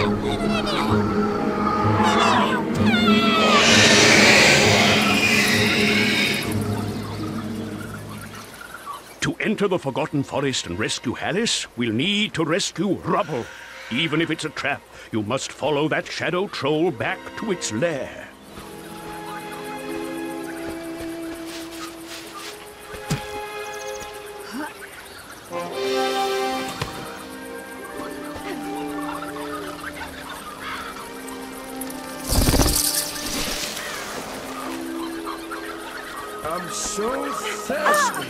To enter the Forgotten Forest and rescue Alice, we'll need to rescue Rubble. Even if it's a trap, you must follow that shadow troll back to its lair. I'm so thirsty.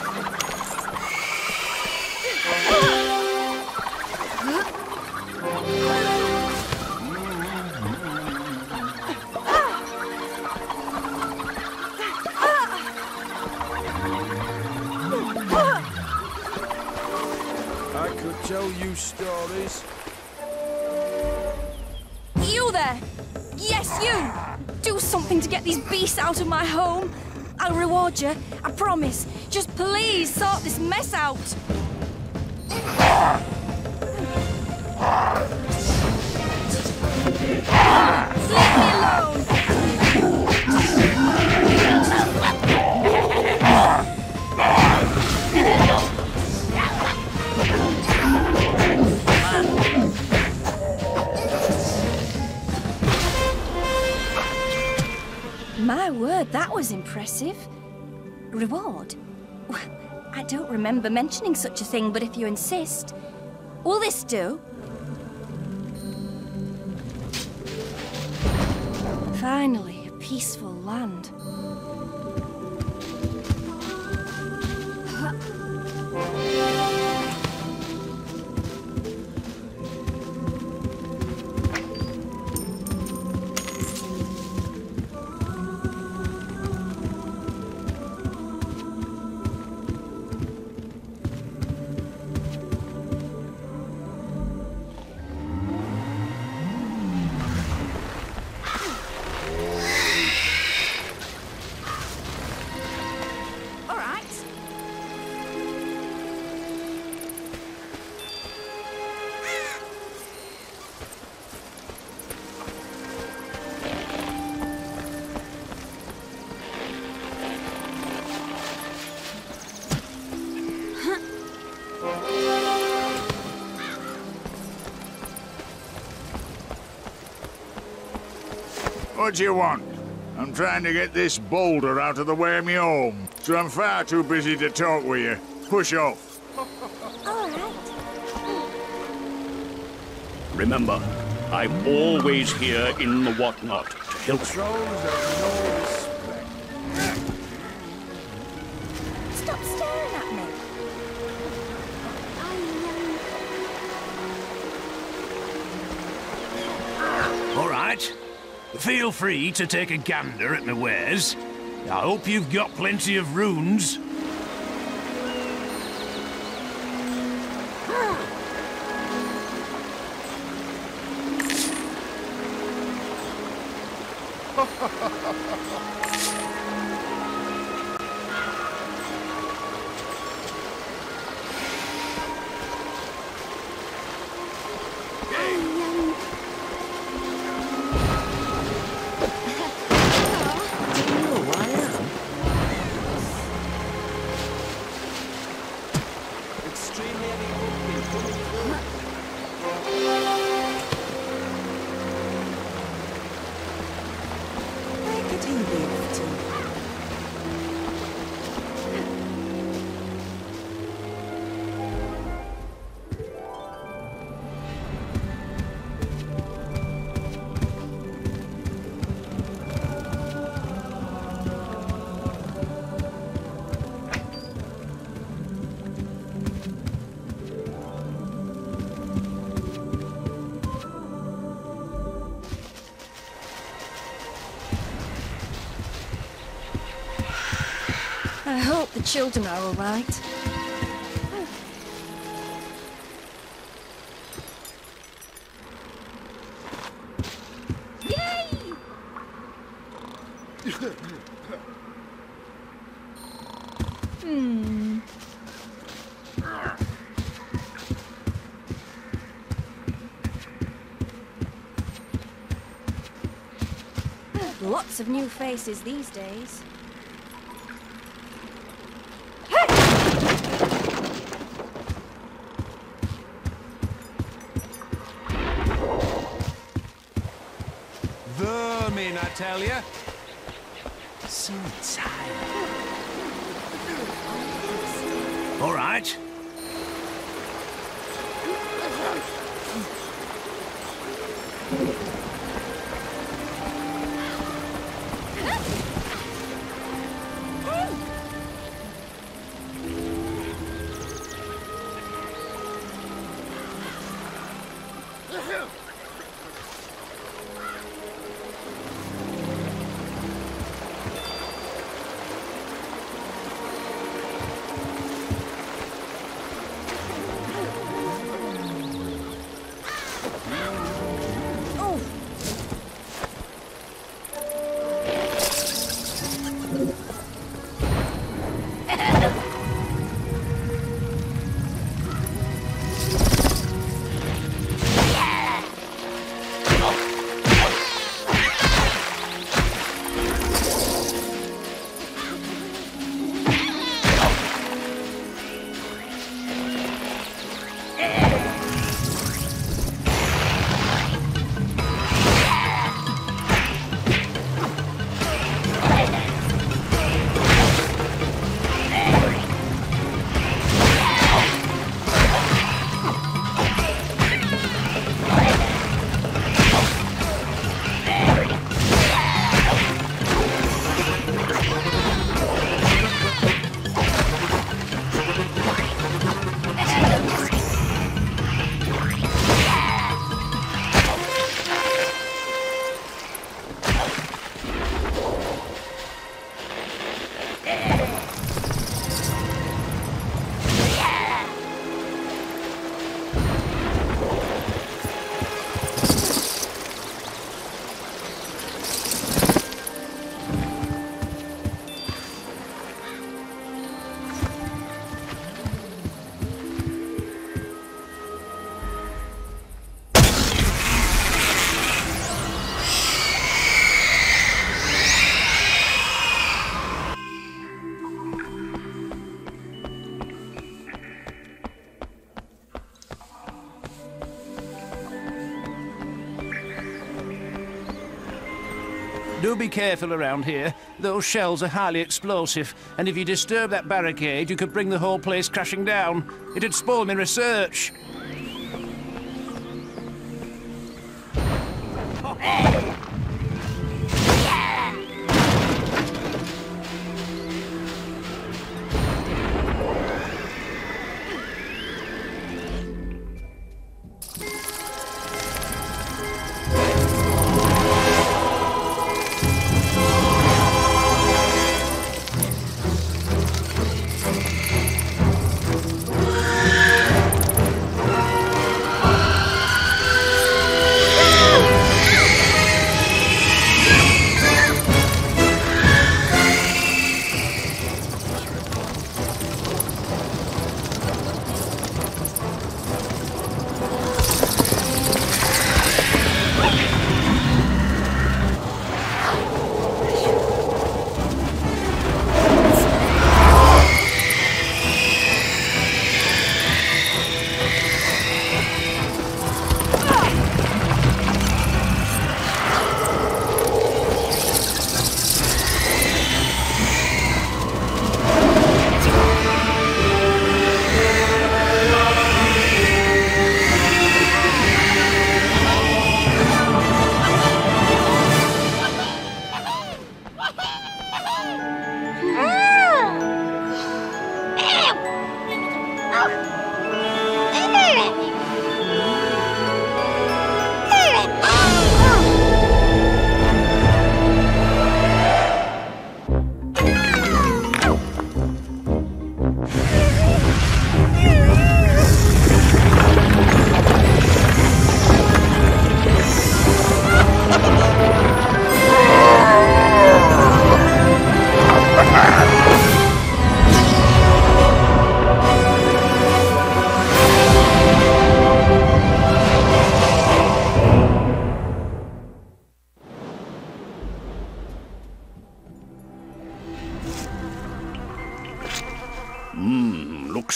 I could tell you stories. You there! Yes, you! Do something to get these beasts out of my home. I'll reward you, I promise. Just please sort this mess out. Leave me alone! My word, that was impressive. Reward? Well, I don't remember mentioning such a thing, but if you insist. Will this do? Finally, a peaceful land. What do you want? I'm trying to get this boulder out of the way of me home, so I'm far too busy to talk with you. Push off. All right. Remember, I'm always here in the whatnot to help you. Trolls have no respect. Stop staring at me. All right. Feel free to take a gander at my wares. I hope you've got plenty of runes. I hope the children are all right. Lots of new faces these days. Vermin, I tell you. So tired. All right. Do be careful around here. Those shells are highly explosive, and if you disturb that barricade, you could bring the whole place crashing down. It'd spoil my research.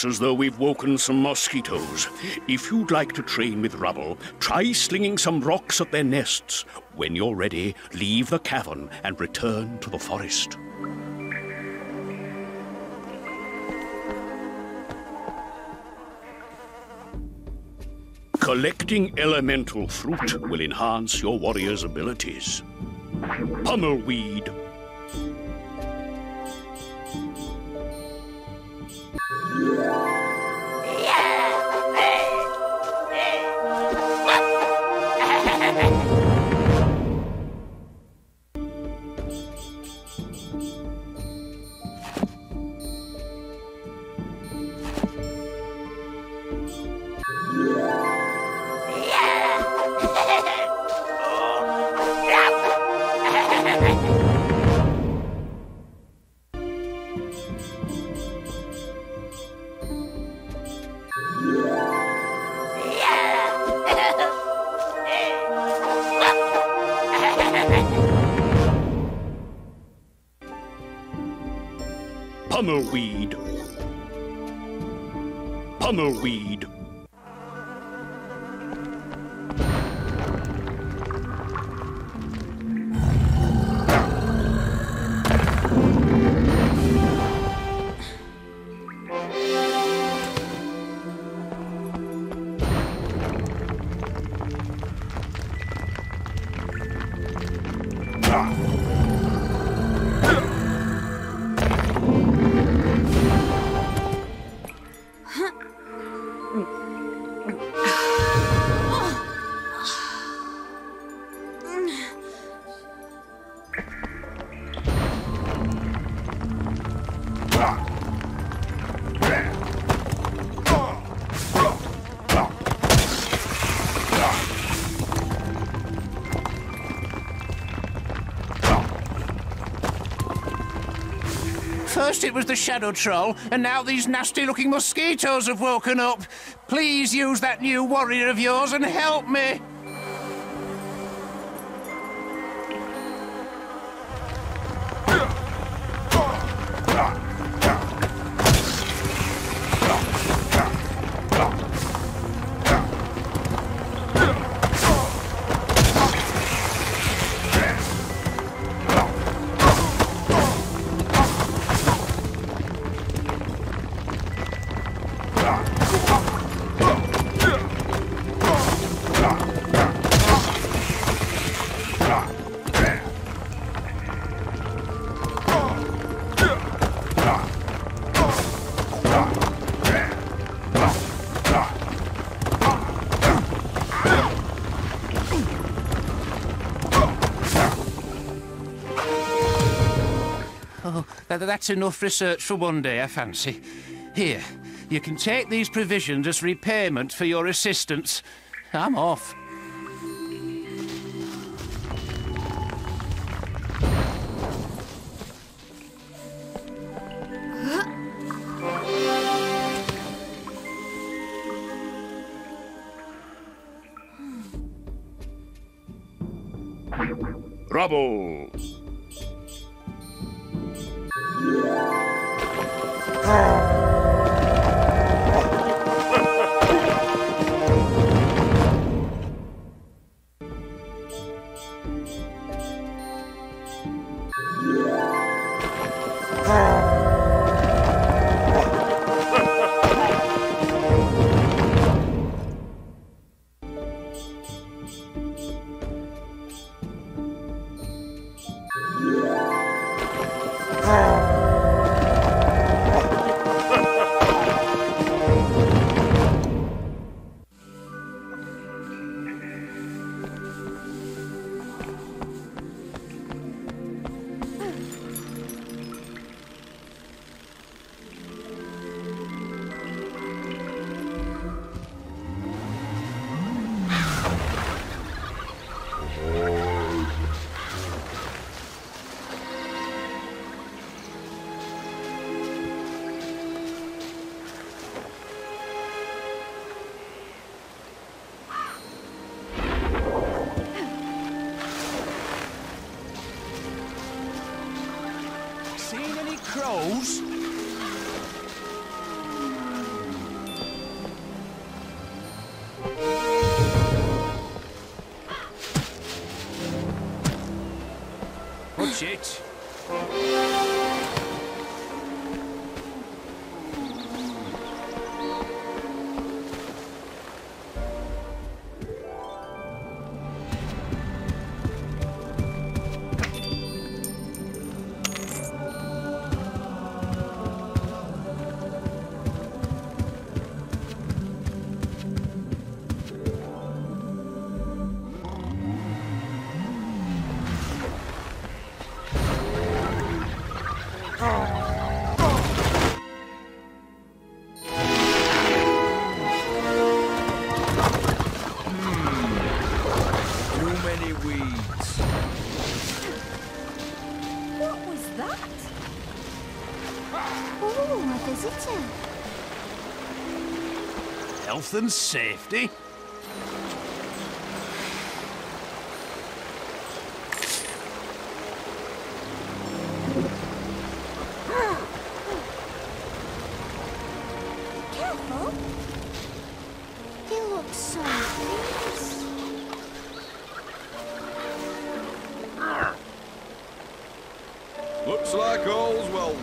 Looks as though we've woken some mosquitoes. If you'd like to train with rubble, try slinging some rocks at their nests. When you're ready, leave the cavern and return to the forest. Collecting elemental fruit will enhance your warrior's abilities. Pummelweed. Pummelweed. Pummelweed. First it was the shadow troll, and now these nasty-looking mosquitoes have woken up. Please use that new warrior of yours and help me. Oh, that's enough research for one day, I fancy. Here, you can take these provisions as repayment for your assistance. I'm off. Rubble. Seen any crows? finish it. Health and safety. Careful. He looks so fierce. Looks like all's well.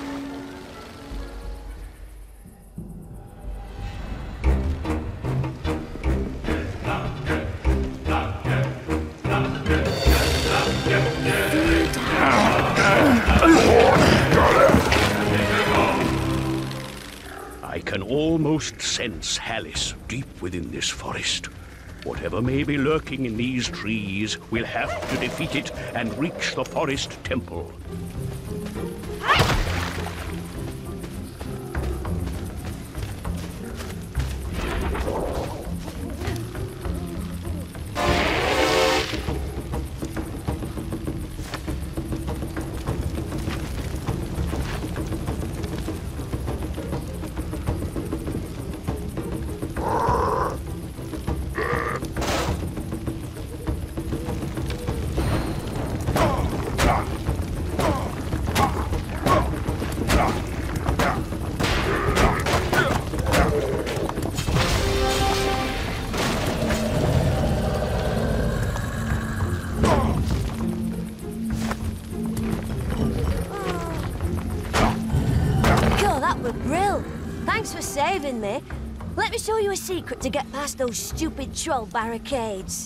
I can almost sense Hallis deep within this forest. Whatever may be lurking in these trees, we'll have to defeat it and reach the forest temple. Thanks for saving me. Let me show you a secret to get past those stupid troll barricades.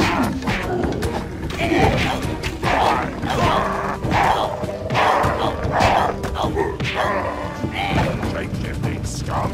Shape-lifting scum.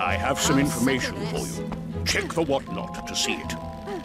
I have some information for you. Check the whatnot to see it.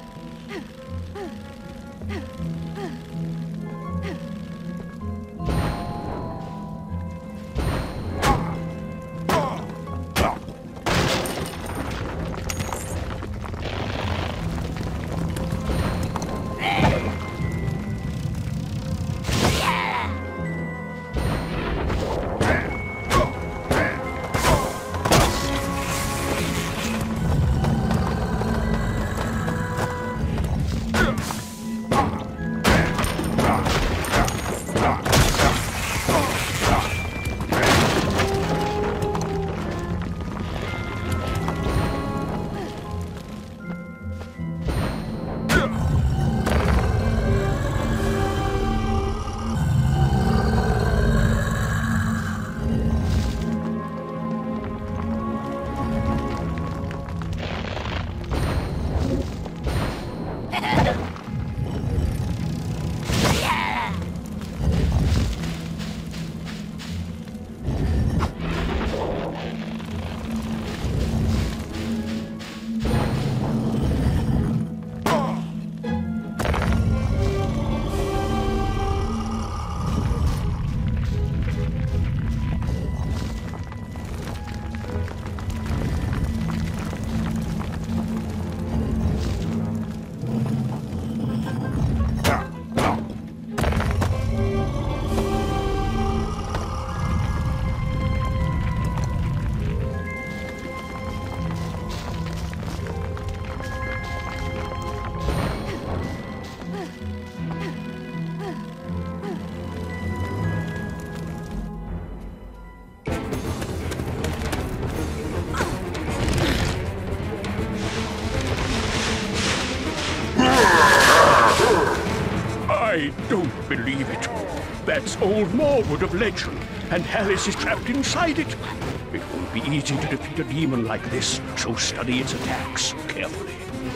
I don't believe it. That's old Norwood of legend, and Alice is trapped inside it. It won't be easy to defeat a demon like this, so study its attacks carefully.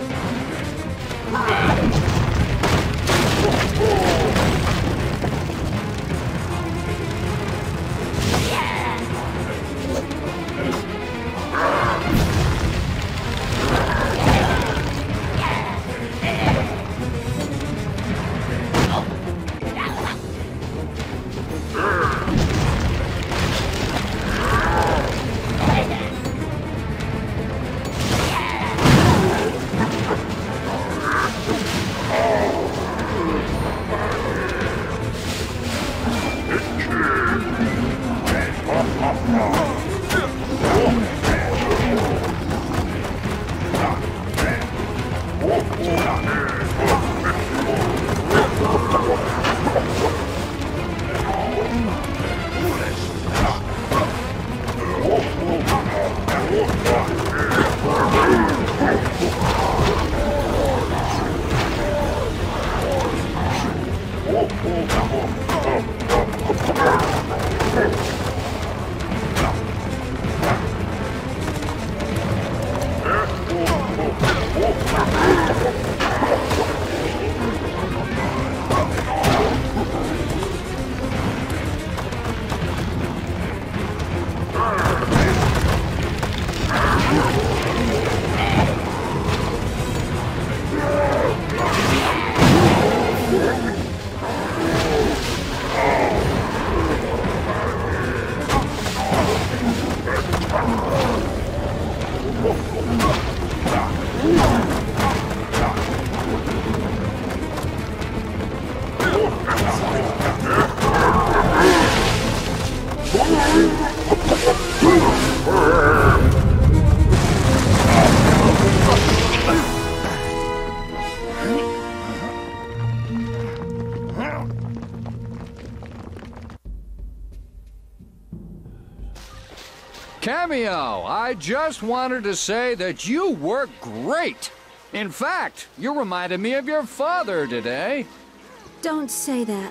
Kameo, I just wanted to say that you work great. In fact, you reminded me of your father today. Don't say that.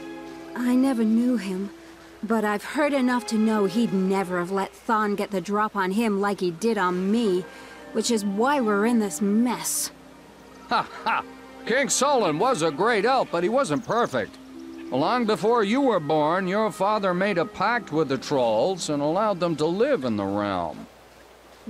I never knew him, but I've heard enough to know he'd never have let Thon get the drop on him like he did on me, which is why we're in this mess. Ha ha! King Solon was a great elf, but he wasn't perfect. Long before you were born, your father made a pact with the trolls and allowed them to live in the realm.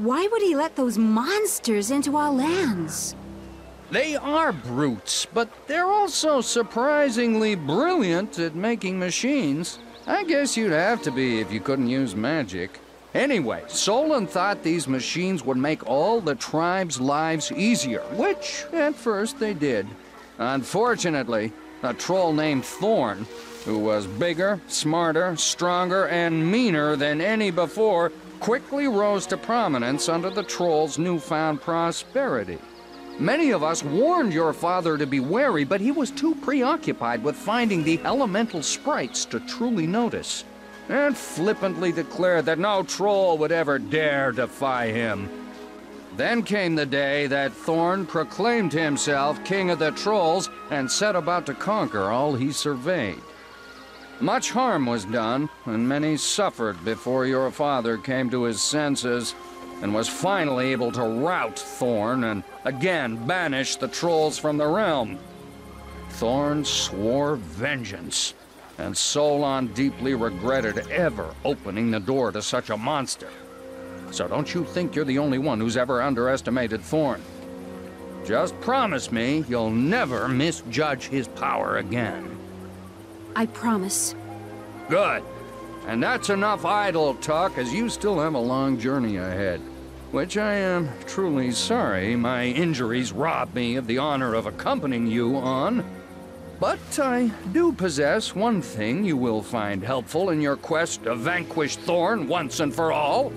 Why would he let those monsters into our lands? They are brutes, but they're also surprisingly brilliant at making machines. I guess you'd have to be if you couldn't use magic. Anyway, Solon thought these machines would make all the tribe's lives easier, which, at first, they did. Unfortunately, a troll named Thorn, who was bigger, smarter, stronger, and meaner than any before, quickly rose to prominence under the troll's newfound prosperity. Many of us warned your father to be wary, but he was too preoccupied with finding the elemental sprites to truly notice, and flippantly declared that no troll would ever dare defy him. Then came the day that Thorn proclaimed himself king of the trolls and set about to conquer all he surveyed. Much harm was done, and many suffered before your father came to his senses and was finally able to rout Thorn and again banish the trolls from the realm. Thorn swore vengeance, and Solon deeply regretted ever opening the door to such a monster. So don't you think you're the only one who's ever underestimated Thorn. Just promise me you'll never misjudge his power again. I promise. Good. And that's enough idle talk, as you still have a long journey ahead. Which I am truly sorry my injuries robbed me of the honor of accompanying you on. But I do possess one thing you will find helpful in your quest to vanquish Thorn once and for all.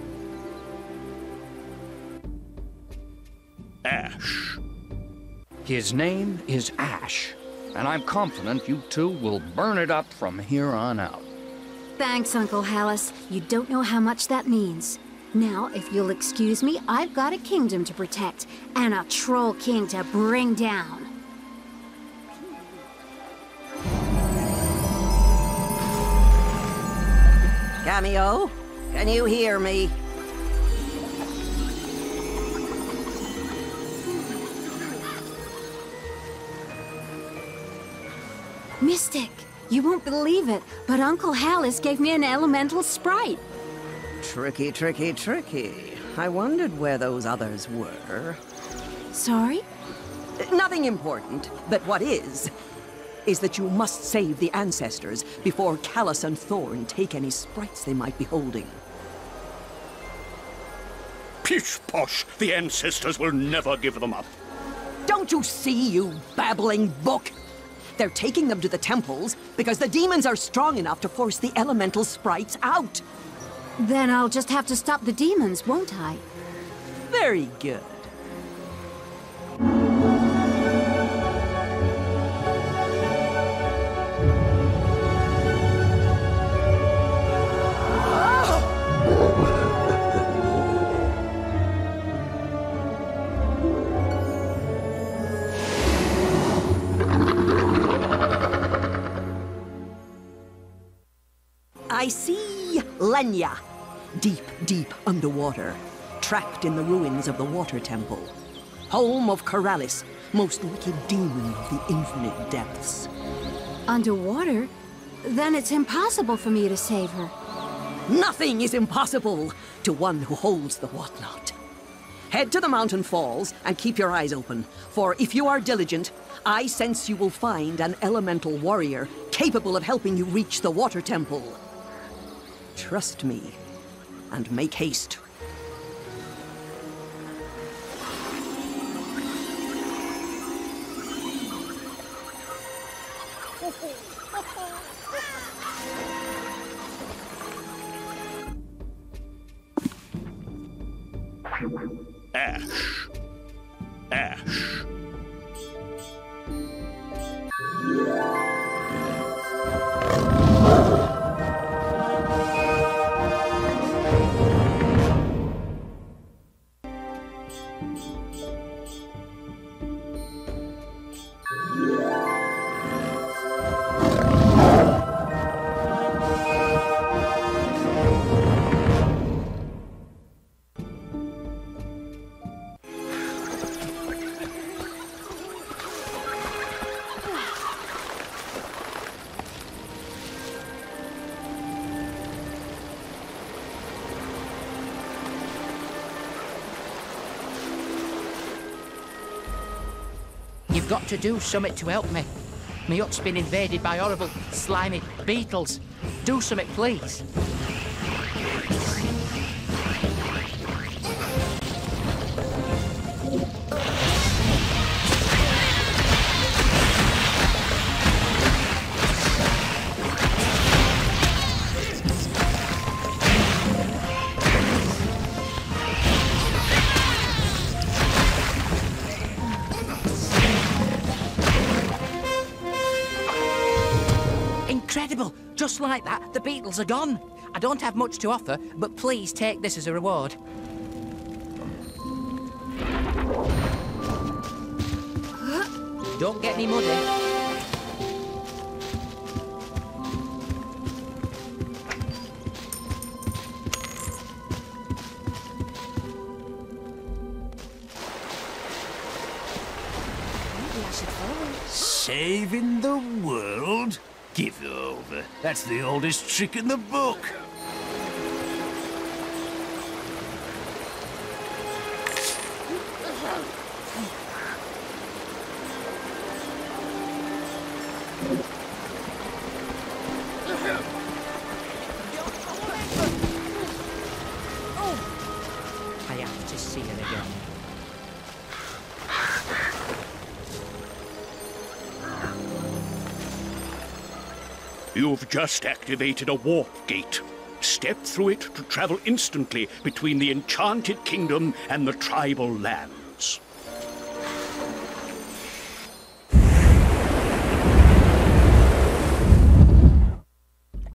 Ash. His name is Ash, and I'm confident you two will burn it up from here on out. Thanks, Uncle Hallis. You don't know how much that means. Now, if you'll excuse me, I've got a kingdom to protect, and a troll king to bring down. Kameo, can you hear me? Mystic, you won't believe it, but Uncle Hallis gave me an elemental sprite. Tricky, tricky, tricky. I wondered where those others were. Sorry? Nothing important, but what is that you must save the ancestors before Callus and Thorn take any sprites they might be holding. Pish posh! The ancestors will never give them up. Don't you see, you babbling book? They're taking them to the temples because the demons are strong enough to force the elemental sprites out. Then I'll just have to stop the demons, won't I? Very good. I see Lenya, deep, deep underwater, trapped in the ruins of the Water Temple, home of Keralis, most wicked demon of the infinite depths. Underwater? Then it's impossible for me to save her. Nothing is impossible to one who holds the whatnot. Head to the mountain falls and keep your eyes open, for if you are diligent, I sense you will find an elemental warrior capable of helping you reach the Water Temple. Trust me, and make haste. Ash. Ash. You've got to do something to help me. My hut's been invaded by horrible, slimy beetles. Do something, please. Incredible! Just like that, the beetles are gone. I don't have much to offer, but please take this as a reward. Don't get any muddy. Saving the world? Give over. That's the oldest trick in the book. I have to see her again. You've just activated a warp gate. Step through it to travel instantly between the Enchanted Kingdom and the tribal land.